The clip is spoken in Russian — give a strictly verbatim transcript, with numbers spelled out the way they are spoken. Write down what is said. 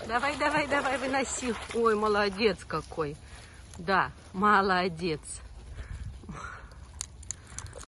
Давай, давай, давай, выноси. Ой, молодец какой. Да, молодец.